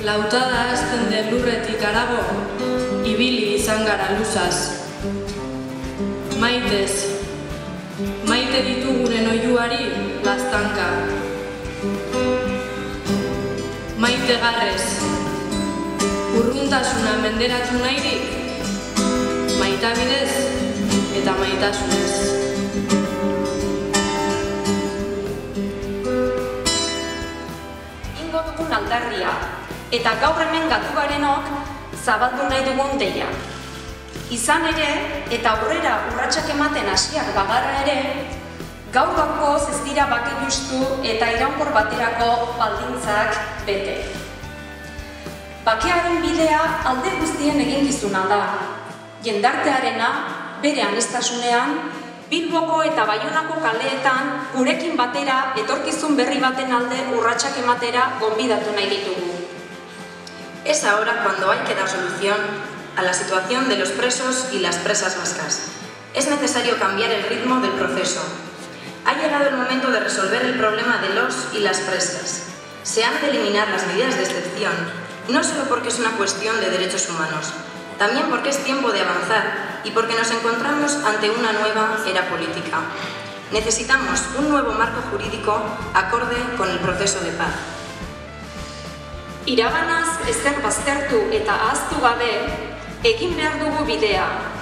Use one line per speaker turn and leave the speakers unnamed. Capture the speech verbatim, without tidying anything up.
Lautada hasten den lurretik harago, ibili izan gara luzaz. Maitez, maite ditugunen oihuari laztanka. Maite garrez, urruntasuna menderatu nahirik, maitabidez eta maitasunez.
Ingo dugun aldarria, eta gaur hemen gatu garenok zabaldu nahi dugun deia. Izan ere, eta aurrera urratsak ematen hasiak bagara ere, gaur gaurkoz ez dira bake justu eta iraunkor baterako baldintzak bete. Bakearen bidea alde guztien eginkizuna da. Jendartearena, bere aniztasunean, Bilboko eta Baionako kaleetan gurekin batera etorkizun berri baten alde urratsak ematera gonbidatu nahi ditugu.
Es ahora cuando hay que dar solución a la situación de los presos y las presas vascas. Es necesario cambiar el ritmo del proceso. Ha llegado el momento de resolver el problema de los y las presas. Se han de eliminar las medidas de excepción, no solo porque es una cuestión de derechos humanos, también porque es tiempo de avanzar y porque nos encontramos ante una nueva era política. Necesitamos un nuevo marco jurídico acorde con el proceso de paz.
Iraganaz ezer baztertu eta ahaztu gabe, egin behar dugu bidea.